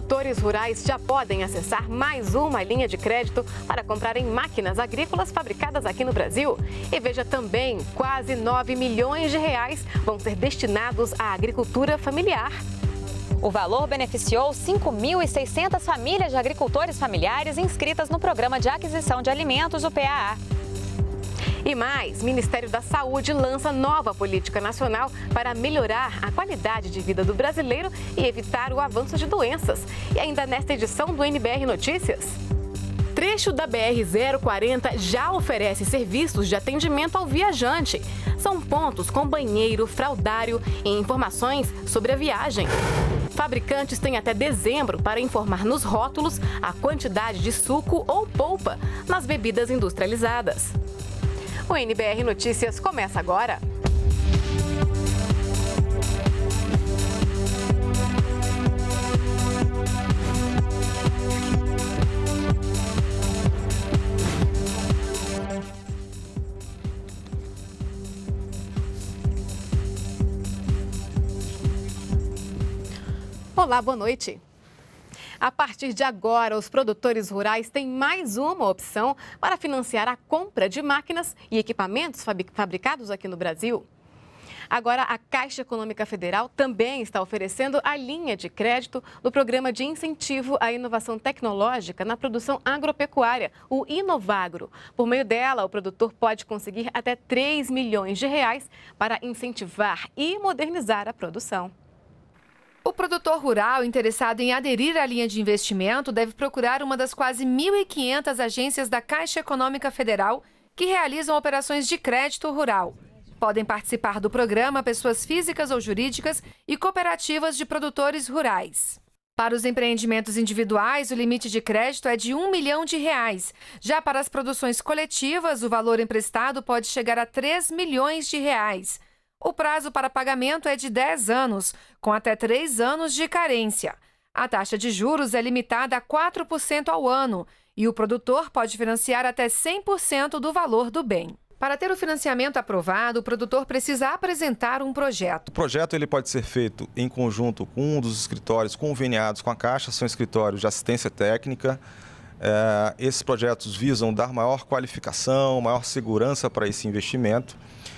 produtores rurais já podem acessar mais uma linha de crédito para comprarem máquinas agrícolas fabricadas aqui no Brasil. E veja também, quase 9 milhões de reais vão ser destinados à agricultura familiar. O valor beneficiou 5.600 famílias de agricultores familiares inscritas no Programa de Aquisição de Alimentos, o PAA. E mais, o Ministério da Saúde lança nova política nacional para melhorar a qualidade de vida do brasileiro e evitar o avanço de doenças. E ainda nesta edição do NBR Notícias. Trecho da BR-040 já oferece serviços de atendimento ao viajante. São pontos com banheiro, fraldário e informações sobre a viagem. Fabricantes têm até dezembro para informar nos rótulos a quantidade de suco ou polpa nas bebidas industrializadas. O NBR Notícias começa agora. Olá, boa noite. A partir de agora, os produtores rurais têm mais uma opção para financiar a compra de máquinas e equipamentos fabricados aqui no Brasil. Agora, a Caixa Econômica Federal também está oferecendo a linha de crédito do Programa de Incentivo à Inovação Tecnológica na Produção Agropecuária, o Inovagro. Por meio dela, o produtor pode conseguir até 3 milhões de reais para incentivar e modernizar a produção. O produtor rural interessado em aderir à linha de investimento deve procurar uma das quase 1.500 agências da Caixa Econômica Federal que realizam operações de crédito rural. Podem participar do programa pessoas físicas ou jurídicas e cooperativas de produtores rurais. Para os empreendimentos individuais, o limite de crédito é de R$1 milhão. Já para as produções coletivas, o valor emprestado pode chegar a R$3 milhões. O prazo para pagamento é de 10 anos, com até 3 anos de carência. A taxa de juros é limitada a 4% ao ano e o produtor pode financiar até 100% do valor do bem. Para ter o financiamento aprovado, o produtor precisa apresentar um projeto. O projeto ele pode ser feito em conjunto com um dos escritórios conveniados com a Caixa, são escritórios de assistência técnica. Esses projetos visam dar maior qualificação, maior segurança para esse investimento.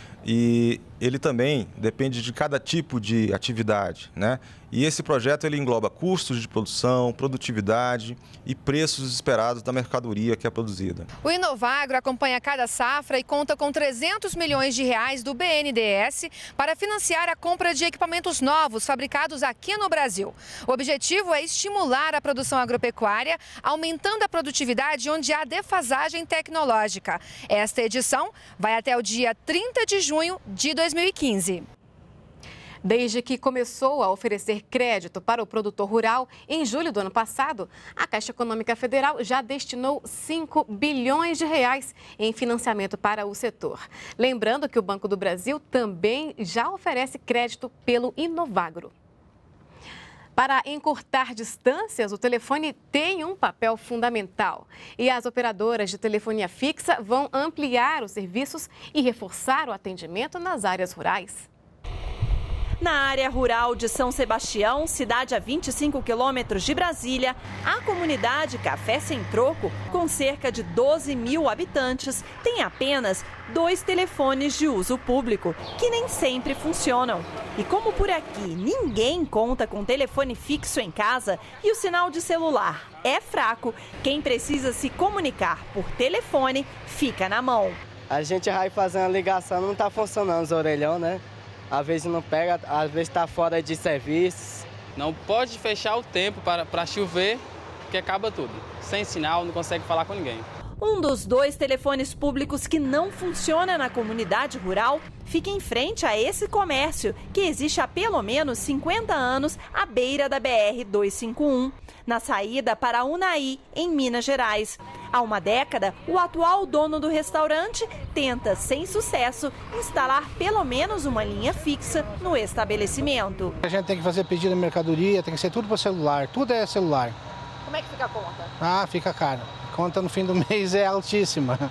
E ele também depende de cada tipo de atividade, né? E esse projeto ele engloba custos de produção, produtividade e preços esperados da mercadoria que é produzida. O Inovagro acompanha cada safra e conta com R$300 milhões do BNDES para financiar a compra de equipamentos novos fabricados aqui no Brasil. O objetivo é estimular a produção agropecuária, aumentando a produtividade onde há defasagem tecnológica. Esta edição vai até o dia 30 de junho de 2015. Desde que começou a oferecer crédito para o produtor rural, em julho do ano passado, a Caixa Econômica Federal já destinou 5 bilhões de reais em financiamento para o setor. Lembrando que o Banco do Brasil também já oferece crédito pelo Inovagro. Para encurtar distâncias, o telefone tem um papel fundamental. E as operadoras de telefonia fixa vão ampliar os serviços e reforçar o atendimento nas áreas rurais. Na área rural de São Sebastião, cidade a 25 quilômetros de Brasília, a comunidade Café Sem Troco, com cerca de 12 mil habitantes, tem apenas 2 telefones de uso público, que nem sempre funcionam. E como por aqui ninguém conta com telefone fixo em casa e o sinal de celular é fraco, quem precisa se comunicar por telefone fica na mão. A gente vai fazendo a ligação, não está funcionando os orelhão, né? Às vezes não pega, às vezes está fora de serviço. Não pode fechar o tempo para chover, que acaba tudo. Sem sinal, não consegue falar com ninguém. Um dos 2 telefones públicos que não funciona na comunidade rural fica em frente a esse comércio, que existe há pelo menos 50 anos à beira da BR-251, na saída para Unai, em Minas Gerais. Há uma década, o atual dono do restaurante tenta, sem sucesso, instalar pelo menos uma linha fixa no estabelecimento. A gente tem que fazer pedido de mercadoria, tem que ser tudo para celular, tudo é celular. Como é que fica a conta? Fica caro. A conta no fim do mês é altíssima. A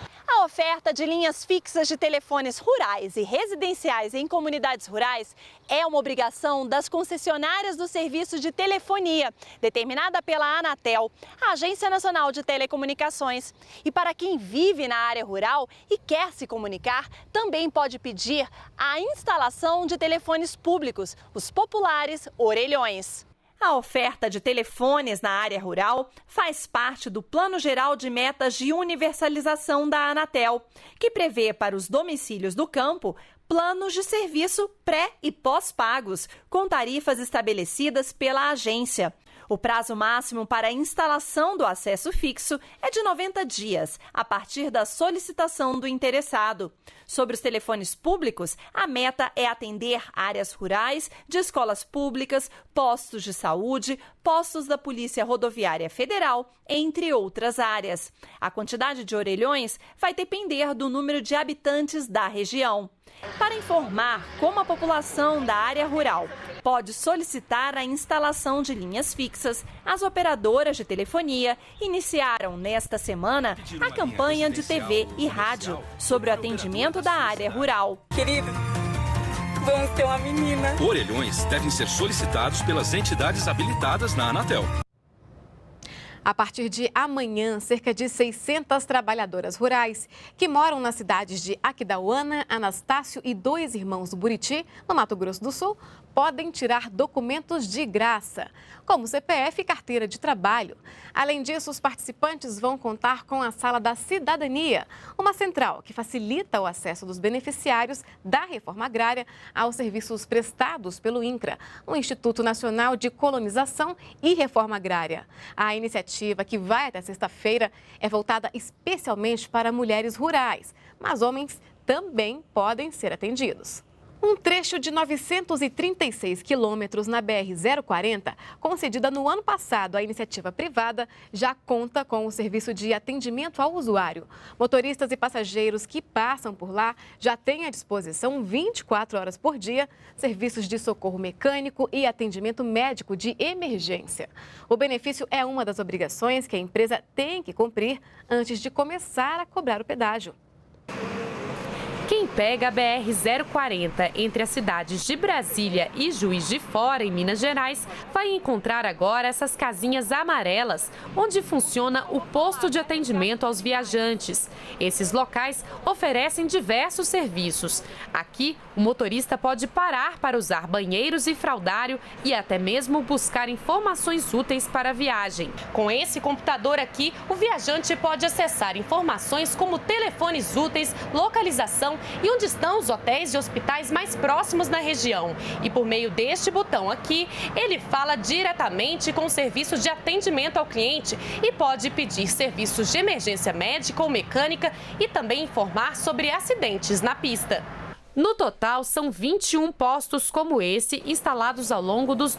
oferta de linhas fixas de telefones rurais e residenciais em comunidades rurais é uma obrigação das concessionárias do serviço de telefonia, determinada pela Anatel, a Agência Nacional de Telecomunicações. E para quem vive na área rural e quer se comunicar, também pode pedir a instalação de telefones públicos, os populares orelhões. A oferta de telefones na área rural faz parte do Plano Geral de Metas de Universalização da Anatel, que prevê para os domicílios do campo planos de serviço pré- e pós-pagos, com tarifas estabelecidas pela agência. O prazo máximo para a instalação do acesso fixo é de 90 dias, a partir da solicitação do interessado. Sobre os telefones públicos, a meta é atender áreas rurais, de escolas públicas, postos de saúde, postos da Polícia Rodoviária Federal, entre outras áreas. A quantidade de orelhões vai depender do número de habitantes da região. Para informar como a população da área rural pode solicitar a instalação de linhas fixas, as operadoras de telefonia iniciaram nesta semana a campanha de TV e rádio sobre o atendimento da área rural. Querido, vamos ter uma menina. Orelhões devem ser solicitados pelas entidades habilitadas na Anatel. A partir de amanhã, cerca de 600 trabalhadoras rurais que moram nas cidades de Aquidauana, Anastácio e Dois Irmãos do Buriti, no Mato Grosso do Sul, podem tirar documentos de graça, como CPF e carteira de trabalho. Além disso, os participantes vão contar com a Sala da Cidadania, uma central que facilita o acesso dos beneficiários da reforma agrária aos serviços prestados pelo INCRA, o Instituto Nacional de Colonização e Reforma Agrária. A iniciativa, que vai até sexta-feira, é voltada especialmente para mulheres rurais, mas homens também podem ser atendidos. Um trecho de 936 quilômetros na BR-040, concedida no ano passado à iniciativa privada, já conta com o serviço de atendimento ao usuário. Motoristas e passageiros que passam por lá já têm à disposição 24 horas por dia serviços de socorro mecânico e atendimento médico de emergência. O benefício é uma das obrigações que a empresa tem que cumprir antes de começar a cobrar o pedágio. Quem pega a BR-040 entre as cidades de Brasília e Juiz de Fora, em Minas Gerais, vai encontrar agora essas casinhas amarelas, onde funciona o posto de atendimento aos viajantes. Esses locais oferecem diversos serviços. Aqui, o motorista pode parar para usar banheiros e fraldário e até mesmo buscar informações úteis para a viagem. Com esse computador aqui, o viajante pode acessar informações como telefones úteis, localização e onde estão os hotéis e hospitais mais próximos na região. E por meio deste botão aqui, ele fala diretamente com o serviço de atendimento ao cliente e pode pedir serviços de emergência médica ou mecânica e também informar sobre acidentes na pista. No total, são 21 postos como esse instalados ao longo dos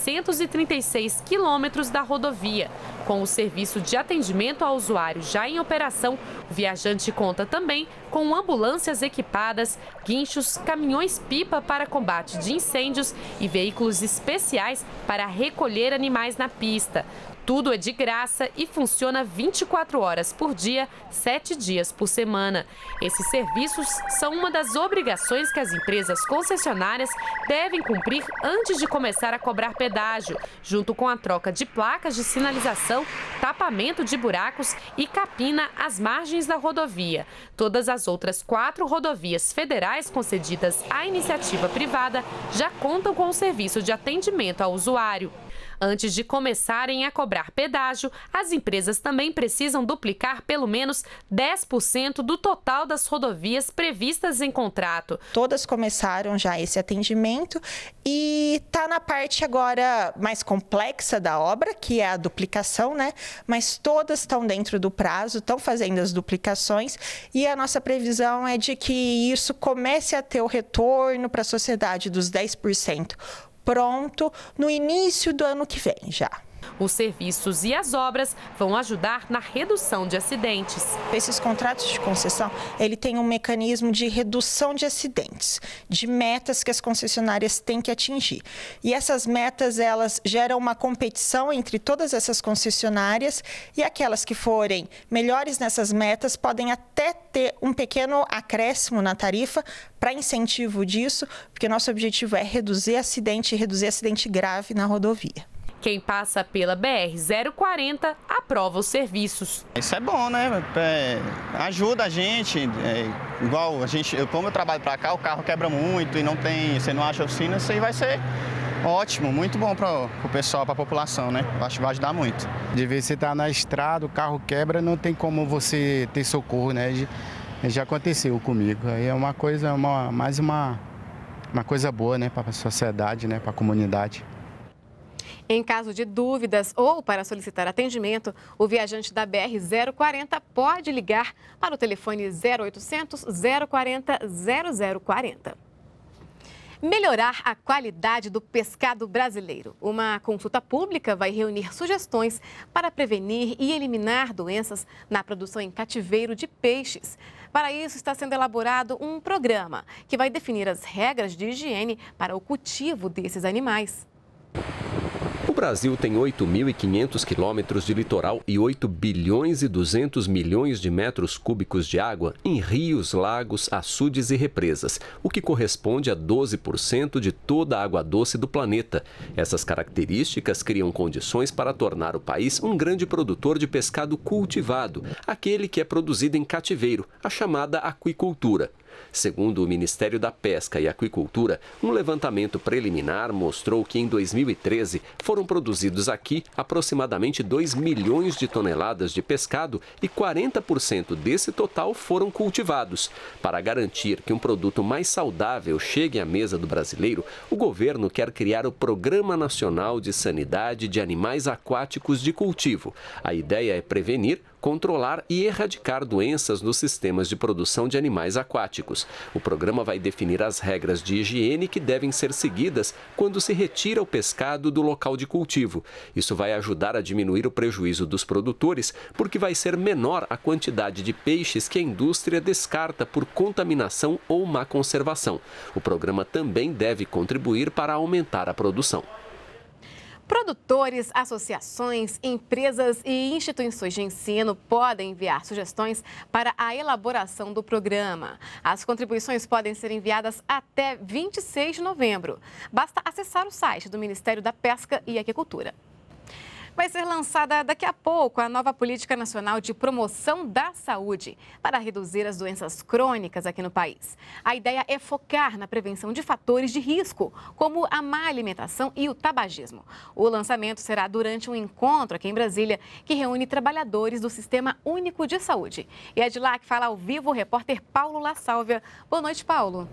936 quilômetros da rodovia. Com o serviço de atendimento ao usuário já em operação, o viajante conta também com ambulâncias equipadas, guinchos, caminhões-pipa para combate de incêndios e veículos especiais para recolher animais na pista. Tudo é de graça e funciona 24 horas por dia, 7 dias por semana. Esses serviços são uma das obrigações que as empresas concessionárias devem cumprir antes de começar a cobrar pedágio, junto com a troca de placas de sinalização, tapamento de buracos e capina às margens da rodovia. Todas as outras 4 rodovias federais concedidas à iniciativa privada já contam com o serviço de atendimento ao usuário. Antes de começarem a cobrar pedágio, as empresas também precisam duplicar pelo menos 10% do total das rodovias previstas em contrato. Todas começaram já esse atendimento e está na parte agora mais complexa da obra, que é a duplicação, né? Mas todas estão dentro do prazo, estão fazendo as duplicações e a nossa previsão é de que isso comece a ter o retorno para a sociedade dos 10%. Pronto no início do ano que vem já. Os serviços e as obras vão ajudar na redução de acidentes. Esses contratos de concessão, ele tem um mecanismo de redução de acidentes, de metas que as concessionárias têm que atingir. E essas metas, elas geram uma competição entre todas essas concessionárias e aquelas que forem melhores nessas metas podem até ter um pequeno acréscimo na tarifa para incentivo disso, porque nosso objetivo é reduzir acidente grave na rodovia. Quem passa pela BR-040 aprova os serviços. Isso é bom, né? Ajuda a gente. Igual como eu trabalho para cá, o carro quebra muito e você não acha oficina, isso aí vai ser ótimo, muito bom para o pessoal, para a população, né? Eu acho que vai ajudar muito. De vez você está na estrada, o carro quebra, não tem como você ter socorro, né? Já aconteceu comigo. Aí é uma coisa, mais uma coisa boa, né? Para a sociedade, né? Para a comunidade. Em caso de dúvidas ou para solicitar atendimento, o viajante da BR-040 pode ligar para o telefone 0800 040 0040. Melhorar a qualidade do pescado brasileiro. Uma consulta pública vai reunir sugestões para prevenir e eliminar doenças na produção em cativeiro de peixes. Para isso, está sendo elaborado um programa que vai definir as regras de higiene para o cultivo desses animais. O Brasil tem 8.500 quilômetros de litoral e 8 bilhões e 200 milhões de metros cúbicos de água em rios, lagos, açudes e represas, o que corresponde a 12% de toda a água doce do planeta. Essas características criam condições para tornar o país um grande produtor de pescado cultivado, aquele que é produzido em cativeiro, a chamada aquicultura. Segundo o Ministério da Pesca e Aquicultura, um levantamento preliminar mostrou que em 2013 foram produzidos aqui aproximadamente 2 milhões de toneladas de pescado e 40% desse total foram cultivados. Para garantir que um produto mais saudável chegue à mesa do brasileiro, o governo quer criar o Programa Nacional de Sanidade de Animais Aquáticos de Cultivo. A ideia é prevenir, controlar e erradicar doenças nos sistemas de produção de animais aquáticos. O programa vai definir as regras de higiene que devem ser seguidas quando se retira o pescado do local de cultivo. Isso vai ajudar a diminuir o prejuízo dos produtores, porque vai ser menor a quantidade de peixes que a indústria descarta por contaminação ou má conservação. O programa também deve contribuir para aumentar a produção. Produtores, associações, empresas e instituições de ensino podem enviar sugestões para a elaboração do programa. As contribuições podem ser enviadas até 26 de novembro. Basta acessar o site do Ministério da Pesca e Aquicultura. Vai ser lançada daqui a pouco a nova Política Nacional de Promoção da Saúde para reduzir as doenças crônicas aqui no país. A ideia é focar na prevenção de fatores de risco, como a má alimentação e o tabagismo. O lançamento será durante um encontro aqui em Brasília, que reúne trabalhadores do Sistema Único de Saúde. E é de lá que fala ao vivo o repórter Paulo La Sálvia. Boa noite, Paulo.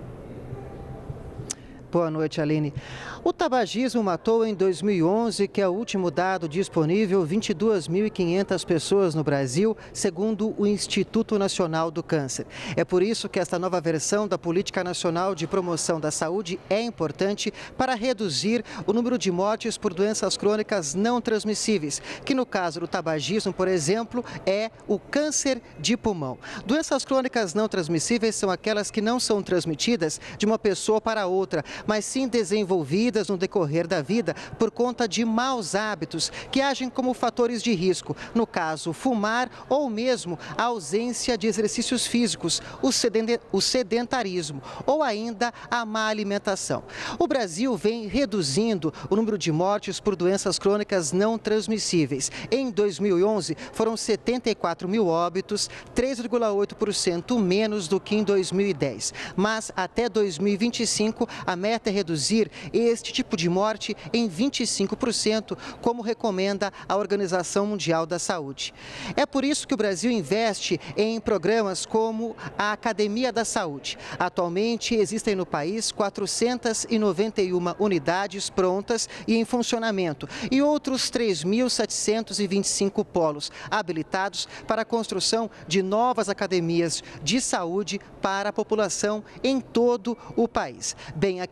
Boa noite, Aline. O tabagismo matou em 2011, que é o último dado disponível, 22.500 pessoas no Brasil, segundo o Instituto Nacional do Câncer. É por isso que esta nova versão da Política Nacional de Promoção da Saúde é importante para reduzir o número de mortes por doenças crônicas não transmissíveis, que no caso do tabagismo, por exemplo, é o câncer de pulmão. Doenças crônicas não transmissíveis são aquelas que não são transmitidas de uma pessoa para outra, mas sim desenvolvidas no decorrer da vida por conta de maus hábitos que agem como fatores de risco. No caso, fumar ou mesmo a ausência de exercícios físicos, o sedentarismo ou ainda a má alimentação. O Brasil vem reduzindo o número de mortes por doenças crônicas não transmissíveis. Em 2011, foram 74 mil óbitos, 3,8% menos do que em 2010. Mas até 2025, a meta é reduzir este tipo de morte em 25%, como recomenda a Organização Mundial da Saúde. É por isso que o Brasil investe em programas como a Academia da Saúde. Atualmente, existem no país 491 unidades prontas e em funcionamento e outros 3.725 polos habilitados para a construção de novas academias de saúde para a população em todo o país. Bem, aqui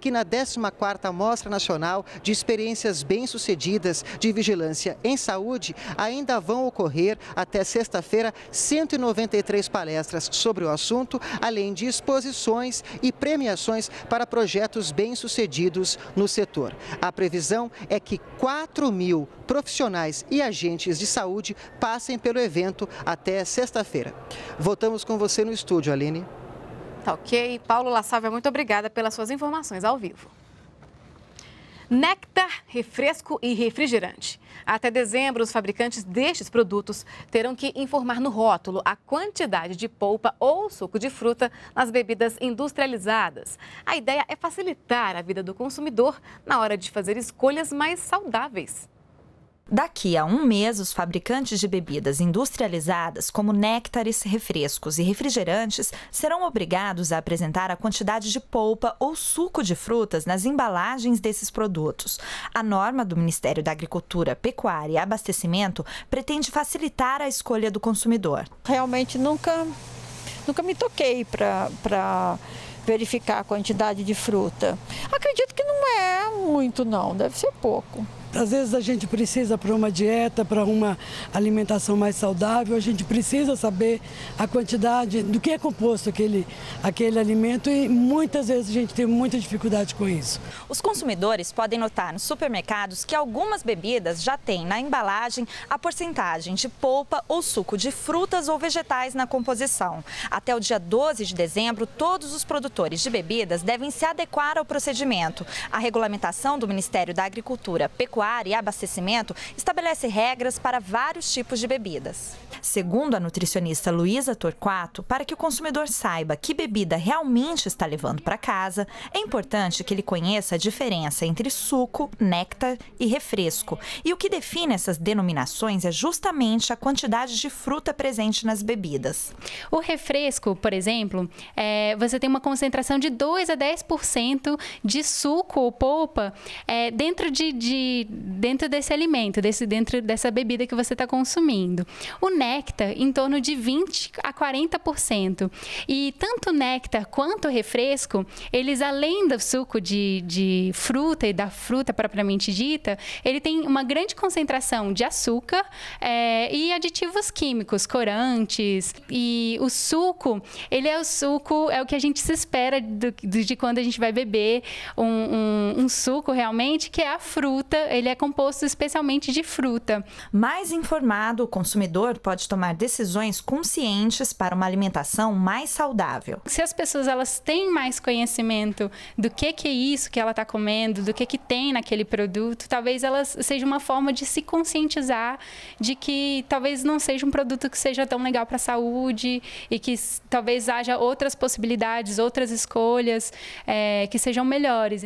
que na 14ª Mostra Nacional de Experiências Bem-Sucedidas de Vigilância em Saúde ainda vão ocorrer até sexta-feira 193 palestras sobre o assunto, além de exposições e premiações para projetos bem-sucedidos no setor. A previsão é que 4.000 profissionais e agentes de saúde passem pelo evento até sexta-feira. Voltamos com você no estúdio, Aline. Tá ok. Paulo La Sálvia, muito obrigada pelas suas informações ao vivo. Néctar, refresco e refrigerante. Até dezembro, os fabricantes destes produtos terão que informar no rótulo a quantidade de polpa ou suco de fruta nas bebidas industrializadas. A ideia é facilitar a vida do consumidor na hora de fazer escolhas mais saudáveis. Daqui a um mês, os fabricantes de bebidas industrializadas, como néctares, refrescos e refrigerantes, serão obrigados a apresentar a quantidade de polpa ou suco de frutas nas embalagens desses produtos. A norma do Ministério da Agricultura, Pecuária e Abastecimento pretende facilitar a escolha do consumidor. Realmente nunca me toquei para verificar a quantidade de fruta. Acredito que não é muito, não, deve ser pouco. Às vezes a gente precisa para uma dieta, para uma alimentação mais saudável, a gente precisa saber a quantidade do que é composto aquele alimento e muitas vezes a gente tem muita dificuldade com isso. Os consumidores podem notar nos supermercados que algumas bebidas já têm na embalagem a porcentagem de polpa ou suco de frutas ou vegetais na composição. Até o dia 12 de dezembro, todos os produtores de bebidas devem se adequar ao procedimento. A regulamentação do Ministério da Agricultura, Pecuária e Abastecimento estabelece regras para vários tipos de bebidas. Segundo a nutricionista Luísa Torquato, para que o consumidor saiba que bebida realmente está levando para casa, é importante que ele conheça a diferença entre suco, néctar e refresco. E o que define essas denominações é justamente a quantidade de fruta presente nas bebidas. O refresco, por exemplo, você tem uma concentração de 2 a 10% de suco ou polpa dentro desse alimento, dentro dessa bebida que você está consumindo. O néctar, em torno de 20 a 40%. E tanto o néctar quanto o refresco, eles, além do suco de fruta e da fruta propriamente dita, ele tem uma grande concentração de açúcar e aditivos químicos, corantes. E o suco, é o que a gente se espera de quando a gente vai beber um suco realmente, que é a fruta. Ele é composto especialmente de fruta. Mais informado, o consumidor pode tomar decisões conscientes para uma alimentação mais saudável. Se as pessoas elas têm mais conhecimento do que é isso que ela está comendo, do que tem naquele produto, talvez elas seja uma forma de se conscientizar de que talvez não seja um produto que seja tão legal para a saúde e que talvez haja outras possibilidades, outras escolhas que sejam melhores.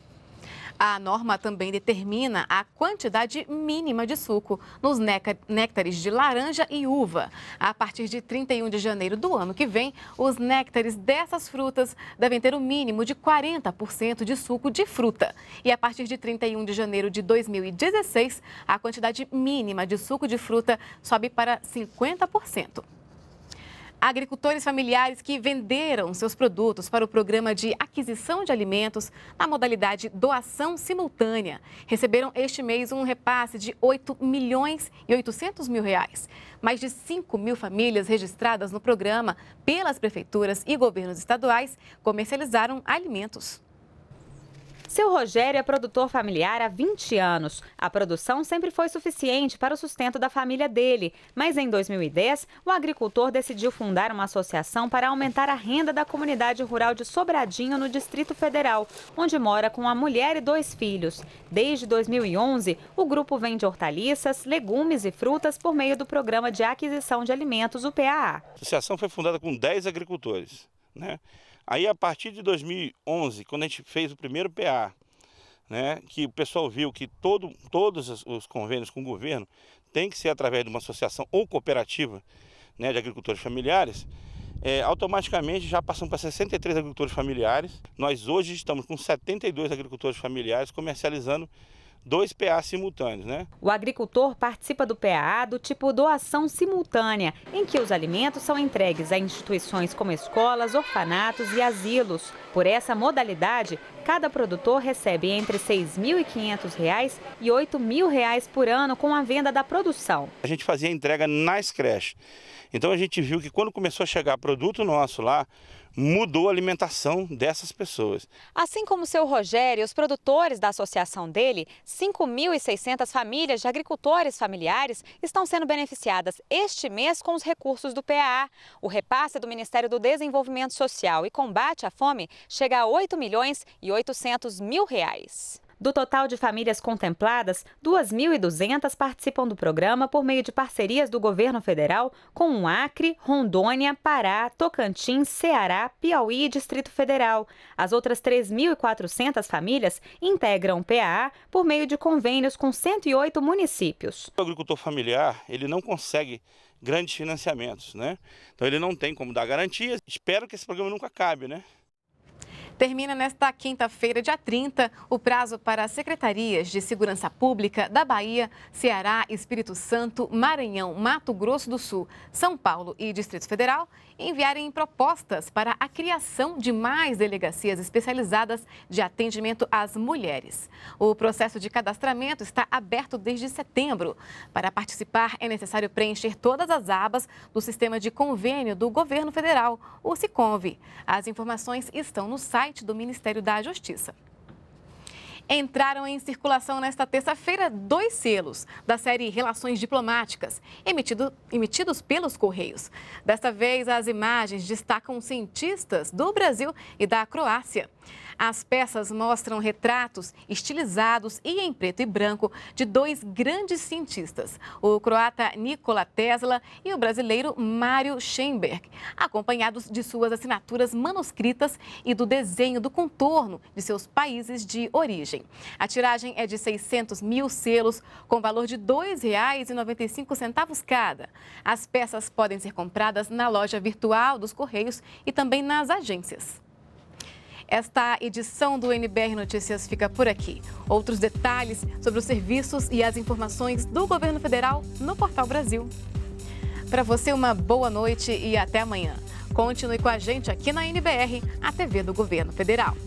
A norma também determina a quantidade mínima de suco nos néctares de laranja e uva. A partir de 31 de janeiro do ano que vem, os néctares dessas frutas devem ter o mínimo de 40% de suco de fruta. E a partir de 31 de janeiro de 2016, a quantidade mínima de suco de fruta sobe para 50%. Agricultores familiares que venderam seus produtos para o programa de aquisição de alimentos na modalidade doação simultânea receberam este mês um repasse de R$8.800.000. Mais de 5.000 famílias registradas no programa pelas prefeituras e governos estaduais comercializaram alimentos. Seu Rogério é produtor familiar há 20 anos. A produção sempre foi suficiente para o sustento da família dele. Mas em 2010, o agricultor decidiu fundar uma associação para aumentar a renda da comunidade rural de Sobradinho, no Distrito Federal, onde mora com a mulher e 2 filhos. Desde 2011, o grupo vende hortaliças, legumes e frutas por meio do Programa de Aquisição de Alimentos, o PAA. A associação foi fundada com 10 agricultores, né? Aí, a partir de 2011, quando a gente fez o primeiro PA, né, que o pessoal viu que todos os convênios com o governo tem que ser através de uma associação ou cooperativa, né, de agricultores familiares, automaticamente já passamos para 63 agricultores familiares. Nós hoje estamos com 72 agricultores familiares comercializando 2 PA simultâneos, né? O agricultor participa do PA do tipo doação simultânea, em que os alimentos são entregues a instituições como escolas, orfanatos e asilos. Por essa modalidade, Cada produtor recebe entre R$ 6.500 e R$ 8.000 por ano com a venda da produção. A gente fazia a entrega nas creches. Então a gente viu que quando começou a chegar produto nosso lá, mudou a alimentação dessas pessoas. Assim como o seu Rogério e os produtores da associação dele, 5.600 famílias de agricultores familiares estão sendo beneficiadas este mês com os recursos do PAA. O repasse do Ministério do Desenvolvimento Social e Combate à Fome chega a R$ 8.800.000. Do total de famílias contempladas, 2.200 participam do programa por meio de parcerias do governo federal com o Acre, Rondônia, Pará, Tocantins, Ceará, Piauí e Distrito Federal. As outras 3.400 famílias integram o PAA por meio de convênios com 108 municípios. O agricultor familiar, ele não consegue grandes financiamentos, né? Então ele não tem como dar garantias. Espero que esse programa nunca acabe, né? Termina nesta quinta-feira, dia 30, o prazo para as secretarias de Segurança Pública da Bahia, Ceará, Espírito Santo, Maranhão, Mato Grosso do Sul, São Paulo e Distrito Federal enviarem propostas para a criação de mais delegacias especializadas de atendimento às mulheres. O processo de cadastramento está aberto desde setembro. Para participar, é necessário preencher todas as abas do sistema de convênio do governo federal, o Siconv. As informações estão no site do Ministério da Justiça. Entraram em circulação nesta terça-feira 2 selos da série Relações Diplomáticas, emitidos pelos Correios. Desta vez, as imagens destacam cientistas do Brasil e da Croácia. As peças mostram retratos estilizados e em preto e branco de 2 grandes cientistas, o croata Nikola Tesla e o brasileiro Mário Schemberg, acompanhados de suas assinaturas manuscritas e do desenho do contorno de seus países de origem. A tiragem é de 600 mil selos, com valor de R$ 2,95 cada. As peças podem ser compradas na loja virtual dos Correios e também nas agências. Esta edição do NBR Notícias fica por aqui. Outros detalhes sobre os serviços e as informações do governo federal no Portal Brasil. Para você, uma boa noite e até amanhã. Continue com a gente aqui na NBR, a TV do Governo Federal.